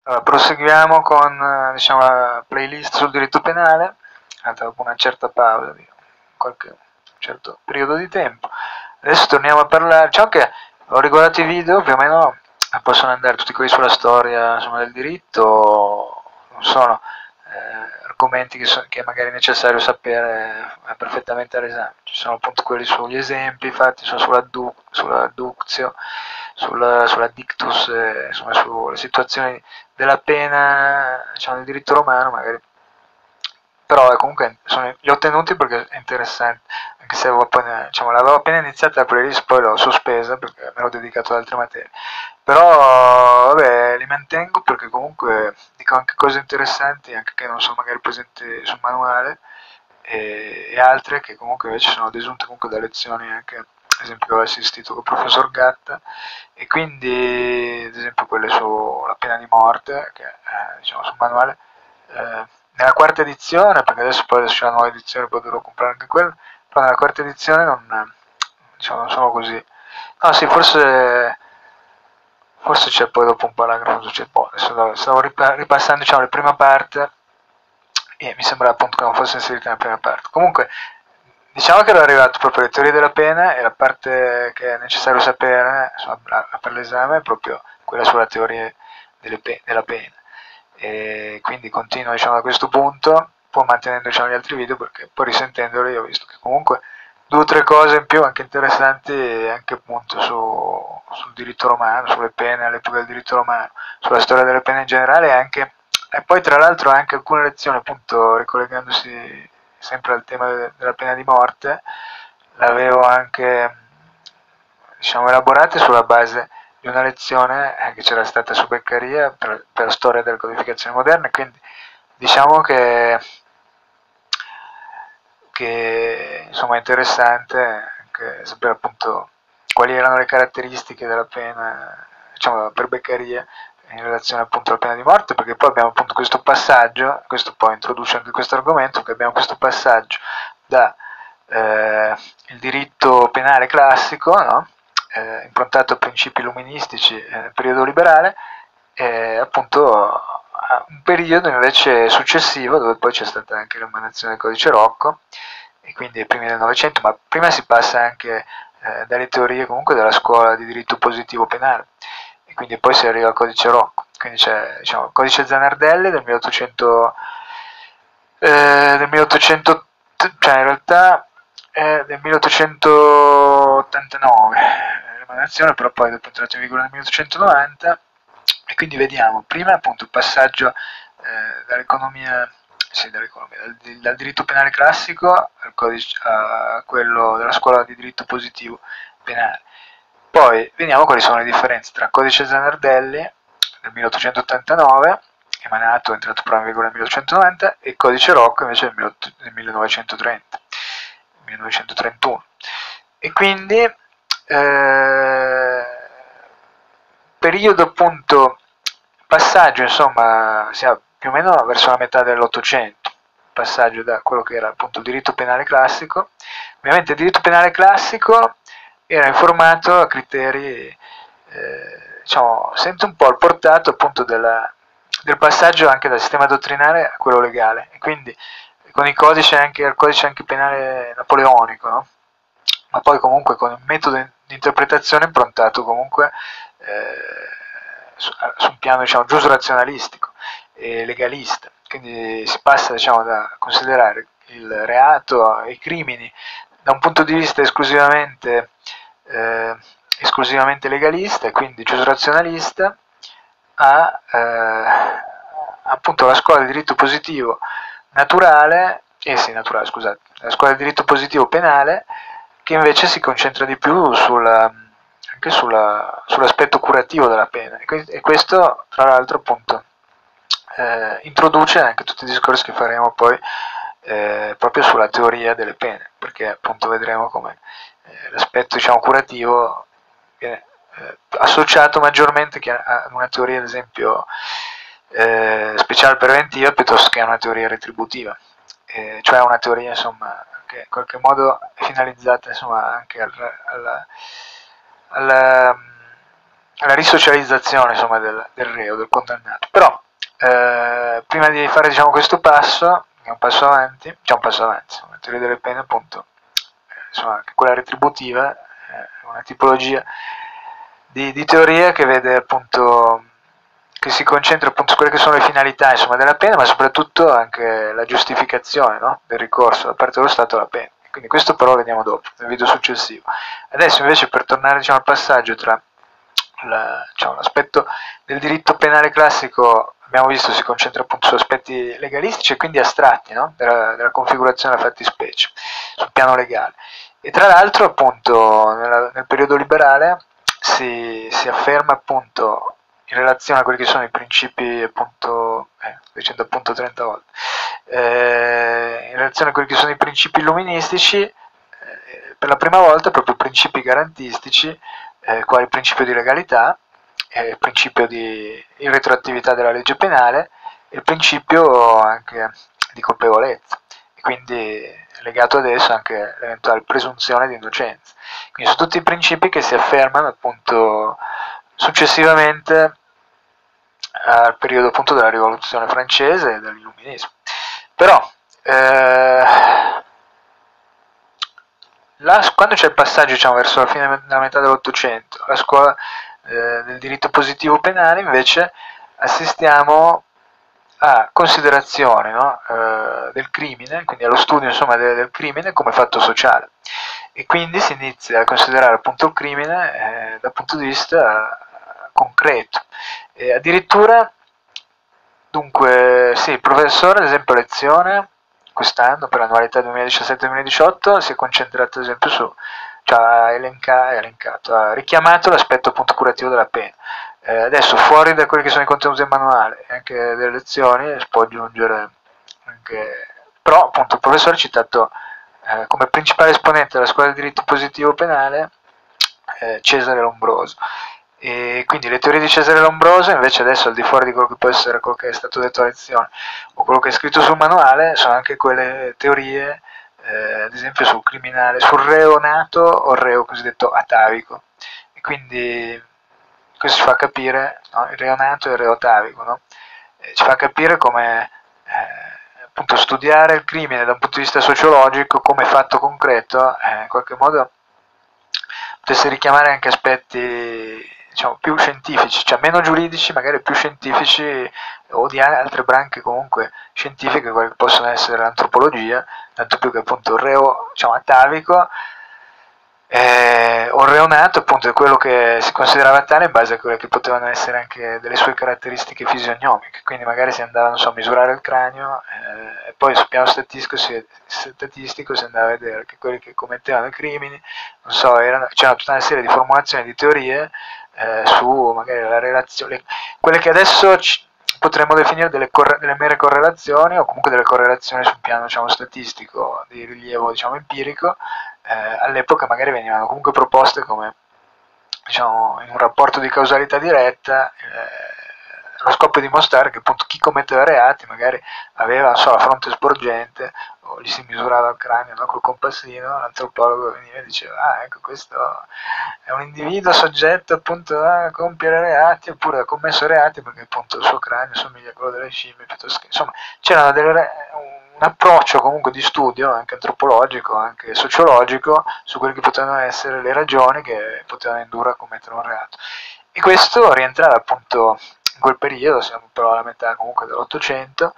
Allora, proseguiamo con diciamo, la playlist sul diritto penale, dopo una certa pausa di qualche certo periodo di tempo. Adesso torniamo a parlare, ciò che ho riguardato i video più o meno possono andare tutti quelli sulla storia insomma, del diritto, non sono argomenti che magari è necessario sapere perfettamente all'esame, ci sono appunto quelli sugli esempi fatti, sono sulla ductio, sulla dictus, insomma sulle situazioni della pena, diciamo, del diritto romano, magari. Però comunque li ho tenuti perché è interessante, anche se diciamo, l'avevo appena iniziata la playlist, poi l'ho sospesa perché me l'ho dedicato ad altre materie. Però vabbè, li mantengo perché comunque dico anche cose interessanti, anche che non sono magari presenti sul manuale, e altre che comunque invece sono desunte comunque da lezioni anche, ad esempio, che ho assistito con il professor Gatta, e quindi ad esempio quelle sulla pena di morte, che diciamo sul manuale, nella quarta edizione, perché adesso c'è la nuova edizione, poi dovrò comprare anche quella, però nella quarta edizione diciamo, non sono così. No, sì, forse c'è poi dopo un paragrafo, c'è poi, adesso stavo ripassando diciamo, la prima parte e mi sembra appunto che non fosse inserita nella prima parte. Comunque, diciamo che ero arrivato proprio alle teorie della pena e la parte che è necessario sapere insomma, per l'esame è proprio quella sulla teoria della pena. E quindi continuo diciamo, da questo punto, poi mantenendo diciamo, gli altri video perché poi risentendoli ho visto che comunque due o tre cose in più anche interessanti anche appunto sul diritto romano, sulle pene all'epoca del diritto romano, sulla storia delle pene in generale e poi tra l'altro anche alcune lezioni appunto ricollegandosi sempre al tema della pena di morte l'avevo anche diciamo elaborate sulla base di una lezione che c'era stata su Beccaria per storia della codificazione moderna, quindi diciamo che insomma è interessante anche sapere appunto quali erano le caratteristiche della pena diciamo, per Beccaria in relazione appunto alla pena di morte, perché poi abbiamo appunto questo passaggio, questo poi introduce anche questo argomento, che abbiamo questo passaggio da il diritto penale classico, no? Improntato a principi illuministici nel periodo liberale, appunto a un periodo invece successivo dove poi c'è stata anche l'emanazione del codice Rocco e quindi ai primi del Novecento, ma prima si passa anche dalle teorie comunque della scuola di diritto positivo penale e quindi poi si arriva al codice Rocco, quindi c'è diciamo, il codice Zanardelli del 1800, cioè in realtà è del 1889 l'emanazione, però poi dopo è entrato in vigore nel 1890 e quindi vediamo prima appunto il passaggio dall'economia, sì, dal diritto penale classico a quello della scuola di diritto positivo penale. Poi vediamo quali sono le differenze tra codice Zanardelli del 1889, emanato, entrato però in vigore nel 1890, e codice Rocco invece del 1930, 1931. E quindi periodo appunto passaggio insomma sia più o meno verso la metà dell'Ottocento, passaggio da quello che era appunto il diritto penale classico. Ovviamente il diritto penale classico era informato a criteri, diciamo, sente un po' il portato appunto del passaggio anche dal sistema dottrinale a quello legale, e quindi con il codice anche penale napoleonico, no? Ma poi comunque con un metodo di interpretazione improntato comunque su un piano diciamo, giusto razionalistico e legalista. Quindi si passa diciamo, da considerare il reato e i crimini da un punto di vista esclusivamente legalista e quindi giusto razionalista a appunto la scuola di diritto positivo naturale, sì, naturale, scusate, la scuola di diritto positivo penale che invece si concentra di più anche sull'aspetto curativo della pena e questo tra l'altro appunto introduce anche tutti i discorsi che faremo poi proprio sulla teoria delle pene, perché appunto vedremo come l'aspetto diciamo, curativo viene associato maggiormente ad una teoria ad esempio speciale preventiva piuttosto che a una teoria retributiva, cioè una teoria insomma che in qualche modo è finalizzata insomma anche alla la risocializzazione insomma, del reo, del condannato. Però prima di fare diciamo, questo passo, che è un passo avanti, insomma, la teoria delle pene appunto, insomma, anche quella retributiva, è una tipologia di teoria che vede appunto che si concentra appunto su quelle che sono le finalità insomma, della pena, ma soprattutto anche la giustificazione, no? Del ricorso da parte dello Stato alla pena. Quindi questo però lo vediamo dopo, nel video successivo. Adesso invece per tornare diciamo, al passaggio tra diciamo, l'aspetto del diritto penale classico, abbiamo visto, si concentra appunto su aspetti legalistici e quindi astratti, no? della configurazione della fattispecie, sul piano legale. E tra l'altro appunto nel periodo liberale si afferma appunto in relazione a quelli che sono i principi appunto, sto dicendo appunto 30 volte, in relazione a quelli che sono i principi illuministici, per la prima volta proprio principi garantistici, quali il principio di legalità, il principio di irretroattività della legge penale e il principio anche di colpevolezza, e quindi legato ad esso anche l'eventuale presunzione di innocenza. Quindi sono tutti principi che si affermano appunto successivamente al periodo appunto della rivoluzione francese e dell'illuminismo. Però quando c'è il passaggio diciamo, verso la fine della metà dell'Ottocento, la scuola del diritto positivo penale, invece assistiamo a considerazione no, del crimine, quindi allo studio insomma, del crimine come fatto sociale, e quindi si inizia a considerare appunto il crimine dal punto di vista concreto. E addirittura, dunque, sì, il professore, ad esempio, a lezione, quest'anno, per l'annualità 2017-2018, si è concentrato, ad esempio, cioè, ha richiamato l'aspetto appunto curativo della pena. Adesso, fuori da quelli che sono i contenuti del manuale e anche delle lezioni, si può aggiungere anche... Però, appunto, il professore ha citato come principale esponente della scuola del diritto positivo penale Cesare Lombroso. E quindi le teorie di Cesare Lombroso, invece, adesso al di fuori di quello che può essere quello che è stato detto a lezione o quello che è scritto sul manuale, sono anche quelle teorie, ad esempio sul criminale, sul reo nato o il reo cosiddetto atavico. E quindi questo ci fa capire, no? Il reo nato e il reo atavico, no? Ci fa capire come appunto studiare il crimine da un punto di vista sociologico come fatto concreto in qualche modo potesse richiamare anche aspetti diciamo, più scientifici, cioè meno giuridici, magari più scientifici o di altre branche comunque scientifiche, quali possono essere l'antropologia, tanto più che appunto il reo diciamo, atavico o il reo nato appunto è quello che si considerava tale in base a quelle che potevano essere anche delle sue caratteristiche fisionomiche, quindi magari si andava so, a misurare il cranio e poi sul piano statistico si andava a vedere che quelli che commettevano i crimini, non so, c'era tutta una serie di formulazioni di teorie su magari la relazione, quelle che adesso potremmo definire delle mere correlazioni o comunque delle correlazioni sul piano diciamo, statistico di rilievo diciamo, empirico, all'epoca magari venivano comunque proposte come diciamo, in un rapporto di causalità diretta allo scopo di dimostrare che appunto chi commetteva reati magari aveva so, la fronte sporgente o gli si misurava il cranio no, col compassino, l'antropologo veniva e diceva ah ecco questo è un individuo soggetto appunto a compiere reati oppure ha commesso reati perché appunto il suo cranio somiglia a quello delle scimmie piuttosto che insomma c'erano un approccio comunque di studio anche antropologico, anche sociologico su quelle che potevano essere le ragioni che potevano indurre a commettere un reato. E questo rientrava appunto in quel periodo, siamo però alla metà comunque dell'Ottocento,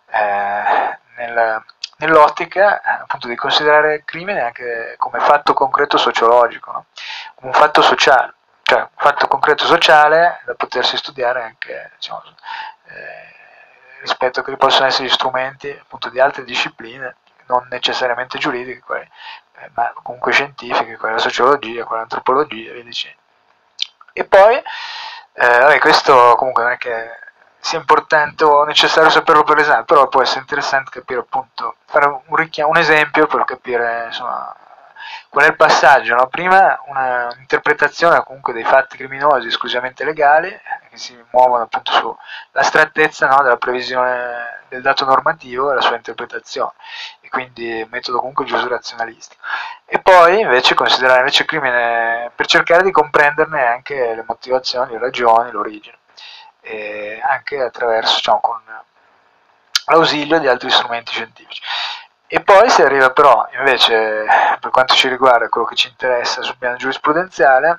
nell'ottica appunto di considerare il crimine anche come fatto concreto sociologico, no? Come un fatto sociale, cioè un fatto concreto sociale da potersi studiare anche diciamo, rispetto a quelli che possono essere gli strumenti appunto di altre discipline, non necessariamente giuridiche, ma comunque scientifiche, quella sociologia, quella antropologia e via dicendo. E poi, vabbè, questo comunque non è che sia importante o necessario saperlo per l'esame, però può essere interessante capire appunto, fare un esempio per capire insomma, Qual è il passaggio? No? Prima un'interpretazione comunque dei fatti criminosi esclusivamente legali, che si muovono appunto sull'astrattezza, no, della previsione del dato normativo e la sua interpretazione, e quindi metodo comunque giusto-razionalistico. E poi invece considerare invece il crimine per cercare di comprenderne anche le motivazioni, le ragioni, l'origine, e anche attraverso, diciamo, con l'ausilio di altri strumenti scientifici. E poi si arriva però, invece, per quanto ci riguarda, quello che ci interessa sul piano giurisprudenziale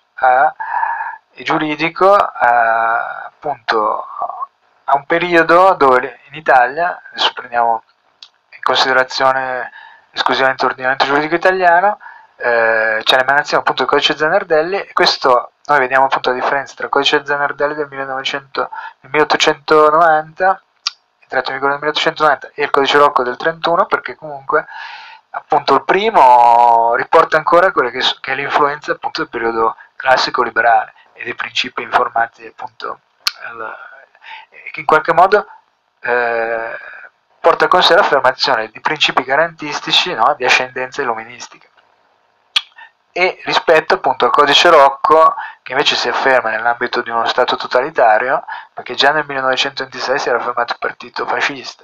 e giuridico, appunto a un periodo dove in Italia, adesso prendiamo in considerazione esclusivamente l'ordinamento giuridico italiano, c'è l'emanazione appunto del codice Zanardelli, e questo noi vediamo appunto la differenza tra il codice Zanardelli del 1890, entrato in vigore nel 1890, e il codice Rocco del 31, perché comunque appunto il primo riporta ancora quella che è l'influenza appunto del periodo classico liberale e dei principi informati appunto che in qualche modo porta con sé l'affermazione di principi garantistici, no, di ascendenza illuministica, e rispetto appunto al codice Rocco, che invece si afferma nell'ambito di uno Stato totalitario, perché già nel 1926 si era formato il partito fascista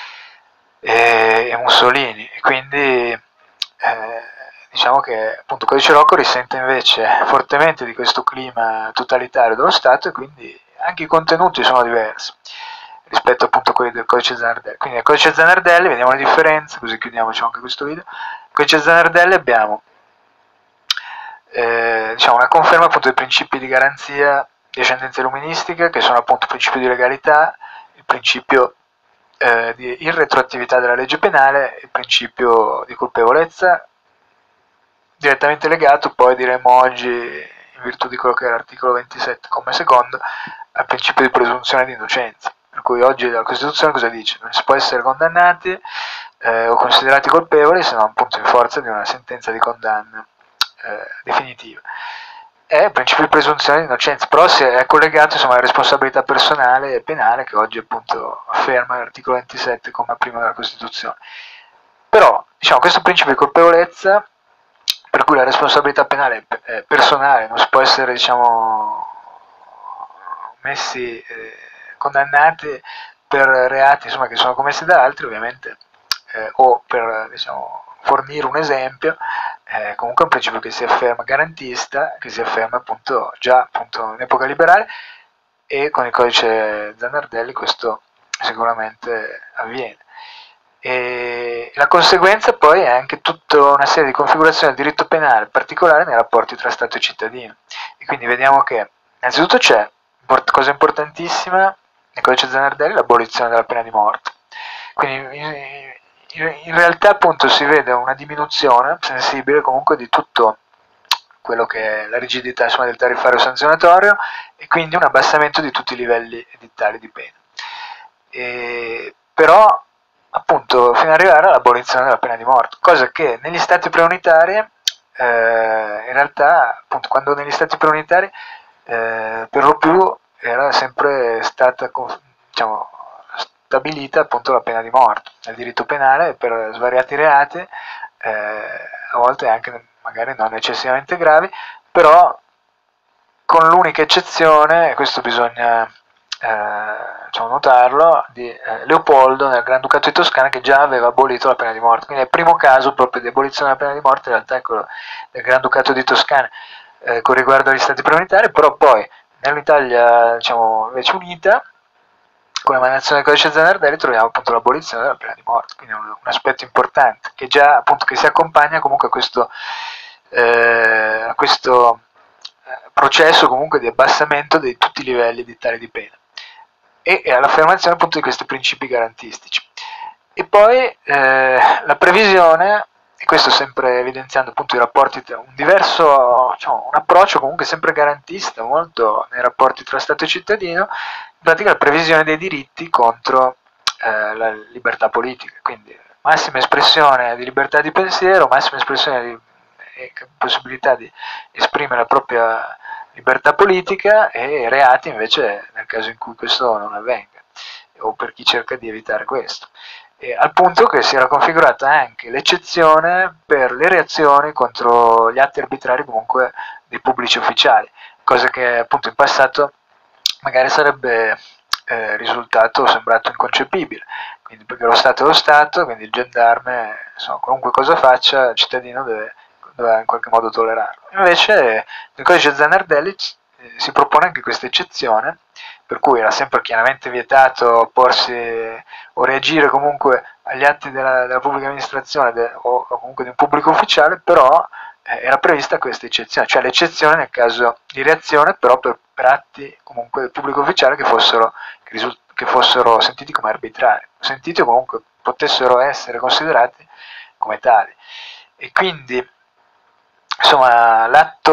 e Mussolini, e quindi diciamo che appunto il codice Rocco risente invece fortemente di questo clima totalitario dello Stato, e quindi anche i contenuti sono diversi rispetto appunto a quelli del codice Zanardelli. Quindi nel codice Zanardelli vediamo le differenze, così chiudiamo anche questo video. Nel codice Zanardelli abbiamo diciamo una conferma appunto dei principi di garanzia di ascendenza illuministica, che sono appunto il principio di legalità, il principio di irretroattività della legge penale, il principio di colpevolezza, direttamente legato poi, diremmo oggi, in virtù di quello che è l'articolo 27, comma secondo, al principio di presunzione di innocenza. Per cui oggi la Costituzione cosa dice? Non si può essere condannati o considerati colpevoli se non appunto in forza di una sentenza di condanna definitiva. È il principio di presunzione di innocenza, però si è collegato insomma alla responsabilità personale e penale, che oggi appunto afferma l'articolo 27, comma primo della Costituzione. Però diciamo questo principio di colpevolezza, per cui la responsabilità penale è personale, non si può essere diciamo messi condannati per reati insomma, che sono commessi da altri, ovviamente, o per diciamo, fornire un esempio, comunque è un principio che si afferma garantista, che si afferma appunto già appunto in epoca liberale, e con il codice Zanardelli questo sicuramente avviene. E la conseguenza poi è anche tutta una serie di configurazioni del diritto penale particolare nei rapporti tra Stato e cittadino, e quindi vediamo che innanzitutto c'è, cosa importantissima nel codice Zanardelli, l'abolizione della pena di morte. Quindi in realtà appunto si vede una diminuzione sensibile comunque di tutto quello che è la rigidità insomma, del tariffario sanzionatorio, e quindi un abbassamento di tutti i livelli edittali di pena. Però appunto fino ad arrivare all'abolizione della pena di morte, cosa che negli stati preunitari in realtà appunto quando negli stati preunitari per lo più era sempre stata diciamo, stabilita appunto la pena di morte nel diritto penale per svariati reati, a volte anche magari non eccessivamente gravi, però con l'unica eccezione, e questo bisogna diciamo, notarlo, di Leopoldo nel Granducato di Toscana, che già aveva abolito la pena di morte. Quindi è il primo caso proprio di abolizione della pena di morte, in realtà è quello del Granducato di Toscana con riguardo agli stati preunitari, però poi nell'Italia diciamo, invece unita, con l'emanazione del codice Zanardelli troviamo appunto l'abolizione della pena di morte, quindi è un aspetto importante che già appunto che si accompagna comunque a questo processo comunque di abbassamento di tutti i livelli edittali di pena e all'affermazione appunto di questi principi garantistici. E poi la previsione, e questo sempre evidenziando appunto i rapporti tra un diverso, diciamo, un approccio comunque sempre garantista molto nei rapporti tra Stato e cittadino, in pratica la previsione dei diritti contro la libertà politica, quindi massima espressione di libertà di pensiero, massima espressione di possibilità di esprimere la propria libertà politica, e reati invece nel caso in cui questo non avvenga o per chi cerca di evitare questo. al punto che si era configurata anche l'eccezione per le reazioni contro gli atti arbitrari comunque dei pubblici ufficiali, cosa che appunto in passato magari sarebbe risultato o sembrato inconcepibile, quindi perché lo Stato è lo Stato, quindi il gendarme, insomma, qualunque cosa faccia, il cittadino deve in qualche modo tollerarlo. Invece nel codice Zanardelli si propone anche questa eccezione, per cui era sempre chiaramente vietato porsi o reagire comunque agli atti della pubblica amministrazione o comunque di un pubblico ufficiale, però era prevista questa eccezione, cioè l'eccezione nel caso di reazione, però per atti comunque del pubblico ufficiale che fossero sentiti come arbitrari, sentiti o comunque potessero essere considerati come tali. E quindi, insomma,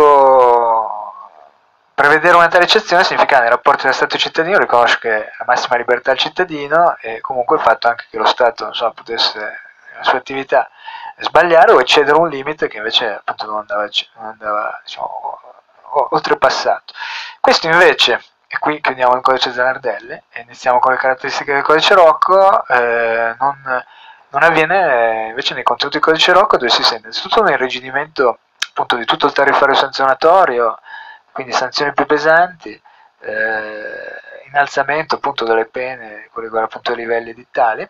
prevedere una tale eccezione significa nei rapporti tra Stato e cittadino riconoscere la massima libertà al cittadino e comunque il fatto anche che lo Stato, insomma, potesse nella sua attività sbagliare o eccedere un limite che invece appunto non andava diciamo, oltrepassato. Questo invece, e qui chiudiamo il codice Zanardelli e iniziamo con le caratteristiche del codice Rocco, non avviene invece nei contenuti del codice Rocco, dove si sente innanzitutto un irrigidimento appunto di tutto il tariffario sanzionatorio, quindi sanzioni più pesanti, innalzamento appunto delle pene con riguardo appunto ai livelli edittali,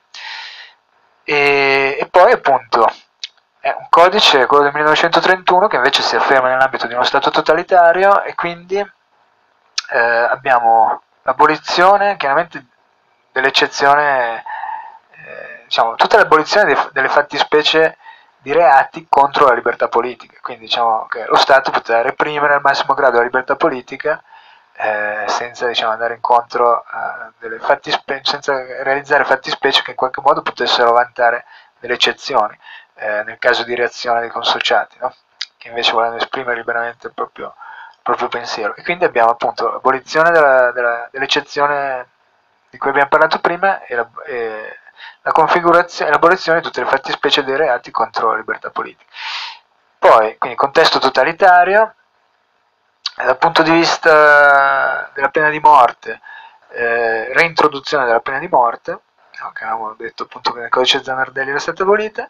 e poi appunto è un codice, quello del 1931, che invece si afferma nell'ambito di uno Stato totalitario e quindi abbiamo l'abolizione chiaramente dell'eccezione, diciamo, tutta l'abolizione delle fattispecie di reati contro la libertà politica, quindi diciamo che lo Stato poteva reprimere al massimo grado la libertà politica senza diciamo, andare incontro a delle fattispecie, senza realizzare fattispecie che in qualche modo potessero vantare delle eccezioni, nel caso di reazione dei consociati, no? Che invece volevano esprimere liberamente il proprio pensiero. E quindi abbiamo appunto l'abolizione dell'eccezione di cui abbiamo parlato prima e la configurazione e l'abolizione di tutte le fattispecie dei reati contro la libertà politica. Poi, quindi contesto totalitario, dal punto di vista della pena di morte, reintroduzione della pena di morte, no, che avevamo detto appunto che nel codice Zanardelli era stata abolita,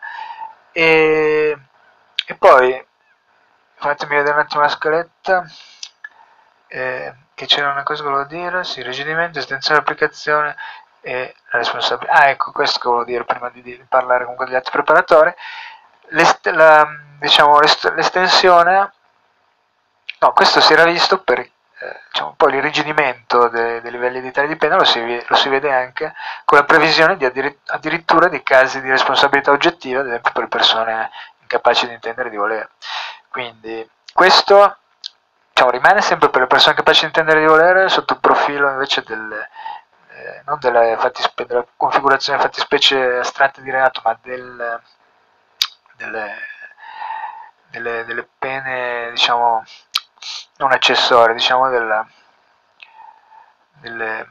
e poi fatemi vedere un attimo la scaletta, che c'era una cosa che volevo dire, sì, reggimento, estensione dell'applicazione e la responsabilità. Ah, ecco, questo che volevo dire prima di parlare comunque degli atti preparatori. Diciamo, l'estensione, no, questo si era visto per diciamo, poi l'irrigidimento dei livelli editali di pena lo si vede anche con la previsione di addirittura di casi di responsabilità oggettiva, ad esempio per persone incapaci di intendere e di volere. Quindi questo diciamo, rimane sempre per le persone capaci di intendere e di volere sotto il profilo invece non della configurazione fattispecie astratte di reato, ma delle pene, diciamo, non accessorie, diciamo, delle...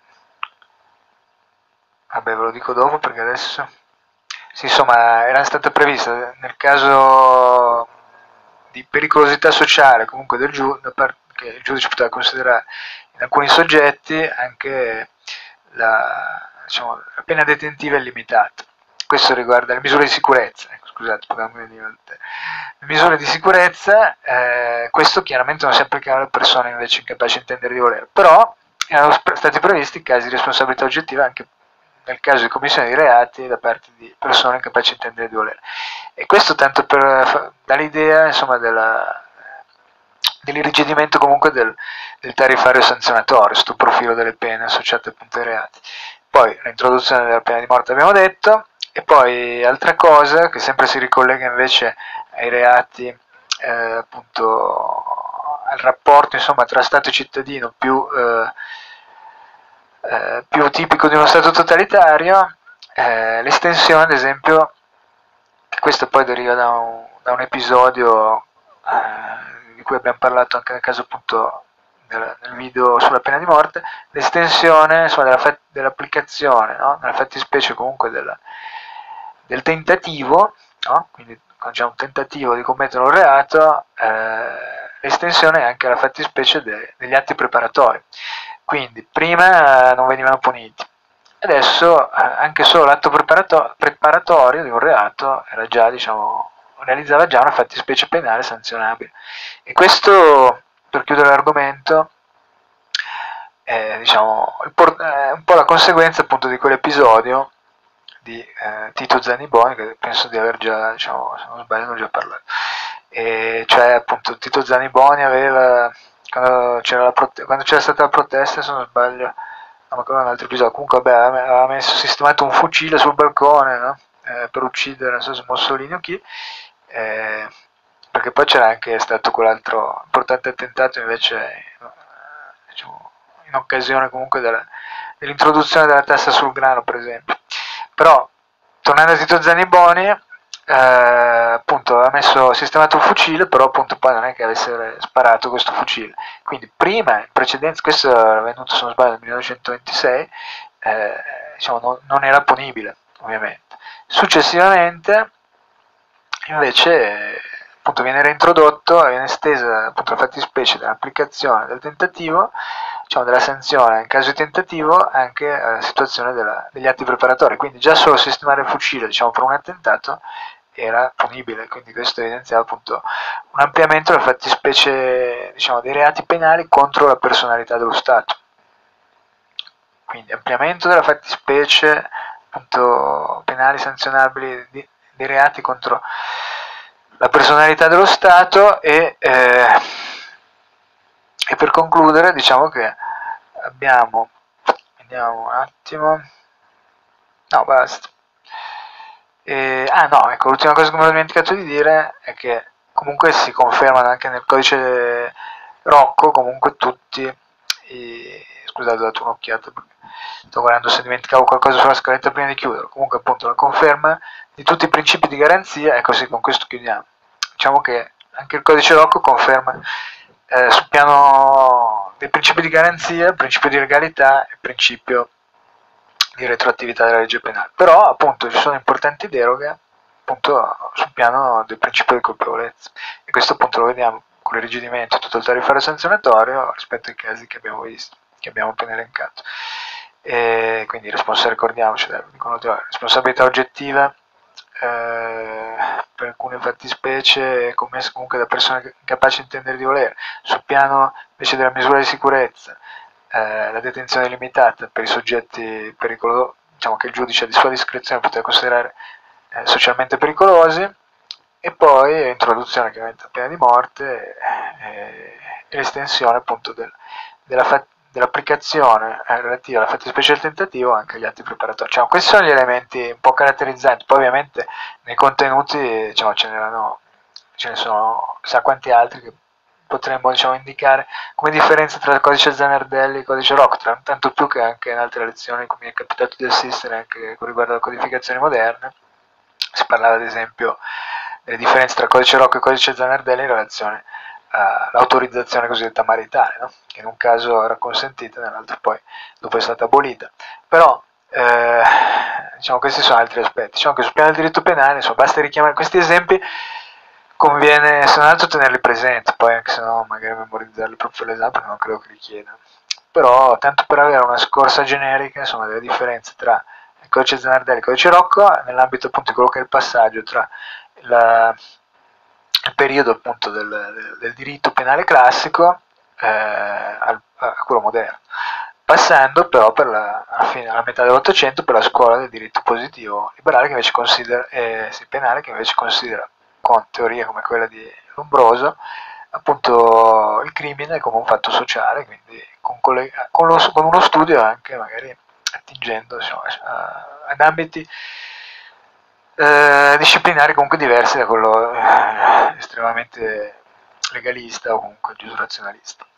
Vabbè, ve lo dico dopo perché adesso... Sì, insomma, era stata prevista nel caso di pericolosità sociale, comunque che il giudice poteva considerare in alcuni soggetti anche diciamo, la pena detentiva è limitata. Questo riguarda le misure di sicurezza. Ecco, scusate, le misure di sicurezza, questo chiaramente non si applicava alle persone invece incapaci di intendere di volere, però erano stati previsti casi di responsabilità oggettiva anche nel caso di commissione di reati da parte di persone incapaci di intendere di volere. E questo tanto per dare l'idea insomma dell'irrigidimento comunque del tariffario sanzionatorio sotto il profilo delle pene associate appunto ai reati. Poi l'introduzione della pena di morte abbiamo detto, e poi altra cosa che sempre si ricollega invece ai reati appunto al rapporto insomma tra Stato e cittadino più tipico di uno Stato totalitario, l'estensione ad esempio, che questo poi deriva da un episodio di cui abbiamo parlato anche nel caso appunto nel video sulla pena di morte, l'estensione insomma, dell'applicazione, no? Nella fattispecie comunque del tentativo, no? Quindi quando c'è un tentativo di commettere un reato, l'estensione è anche alla fattispecie degli atti preparatori. Quindi prima non venivano puniti, adesso anche solo l'atto preparatorio di un reato era già, diciamo, realizzava già una fattispecie penale sanzionabile. E questo, per chiudere l'argomento, è, diciamo, un po' la conseguenza appunto di quell'episodio di Tito Zanniboni, che penso di aver già, diciamo, se non sbaglio, non ho già parlato. E cioè appunto Tito Zanniboni aveva, quando c'era stata la protesta, se non sbaglio, no, ma quello è un altro episodio, comunque vabbè, aveva sistemato un fucile sul balcone, no? Per uccidere, non so se Mussolini o chi, eh, perché poi c'era anche stato quell'altro importante attentato invece, diciamo, in occasione comunque dell'introduzione della tassa sul grano, per esempio. Però, tornando a Tito Zanniboni, appunto aveva sistemato un fucile, però appunto poi non è che avesse sparato questo fucile. Quindi prima, in precedenza, questo era avvenuto se non sbaglio nel 1926, diciamo, non era punibile, ovviamente. Successivamente, invece, appunto viene reintrodotto, viene estesa appunto la fattispecie dell'applicazione del tentativo, diciamo della sanzione in caso di tentativo anche alla situazione degli atti preparatori, quindi già solo sistemare il fucile, diciamo, per un attentato era punibile, quindi questo evidenziava appunto un ampliamento della fattispecie, diciamo, dei reati penali contro la personalità dello Stato. Quindi ampliamento della fattispecie appunto penali sanzionabili dei reati contro la personalità dello Stato e per concludere diciamo che abbiamo, vediamo un attimo, no basta, no, ecco, l'ultima cosa che mi ho dimenticato di dire è che comunque si confermano anche nel codice Rocco comunque tutti scusate, ho dato un'occhiata perché sto guardando se dimenticavo qualcosa sulla scaletta prima di chiudere, comunque appunto la conferma di tutti i principi di garanzia, e così con questo chiudiamo. Diciamo che anche il codice Rocco conferma sul piano dei principi di garanzia, principio di legalità e principio di retroattività della legge penale. Però appunto ci sono importanti deroghe appunto sul piano del principio di colpevolezza, e questo appunto lo vediamo con l'irrigidimento tutto il tariffario sanzionatorio rispetto ai casi che abbiamo visto, che abbiamo appena elencato. E quindi ricordiamoci, responsabilità oggettiva per alcune fattispecie commesse comunque da persone incapaci di intendere di volere. Sul piano invece della misura di sicurezza, la detenzione limitata per i soggetti pericolosi, diciamo che il giudice a di sua discrezione poteva considerare socialmente pericolosi, e poi introduzione chiaramente della pena di morte e l'estensione appunto dell'applicazione relativa alla fattispecie del tentativo anche agli atti preparatori. Diciamo, questi sono gli elementi un po' caratterizzanti, poi ovviamente nei contenuti, diciamo, ce ne sono chissà quanti altri che potremmo, diciamo, indicare come differenza tra il codice Zanardelli e il codice Rocco, tanto più che anche in altre lezioni come mi è capitato di assistere anche con riguardo alle codificazioni moderne si parlava ad esempio delle differenze tra codice Rocco e codice Zanardelli in relazione all'autorizzazione cosiddetta maritale, no? Che in un caso era consentita, nell'altro poi dopo è stata abolita. Però diciamo, questi sono altri aspetti. Diciamo che sul piano del diritto penale, insomma, basta richiamare questi esempi, conviene se non altro tenerli presenti, poi anche se no magari memorizzarli proprio l'esame perché non credo che richieda. Però tanto per avere una scorsa generica, insomma, delle differenze tra il codice Zanardelli e il codice Rocco nell'ambito appunto di quello che è il passaggio tra il periodo appunto del diritto penale classico a quello moderno, passando però alla metà dell'Ottocento per la scuola del diritto positivo liberale che invece considera, penale, che invece considera, con teorie come quella di Lombroso, appunto il crimine come un fatto sociale, quindi con uno studio anche magari attingendo, insomma, ad ambiti disciplinari comunque diversi da quello estremamente legalista o comunque giurisdizionalista.